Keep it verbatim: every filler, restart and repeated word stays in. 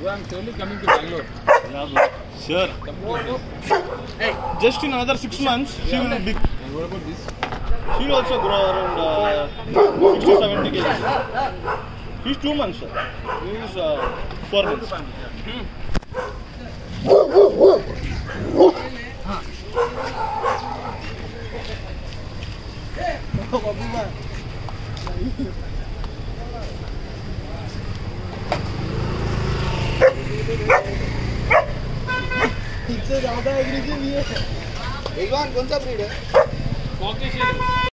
So I'm surely coming to Bangalore. Yeah, bro. Sure. Hey, just in another six months, she will be. And what about this? She will also grow around uh, sixty to seventy kgs. He's two months, sir. He's uh, four months. इससे ज्यादा aggressive ये है। भगवान कौन सा breed है? Caucasian.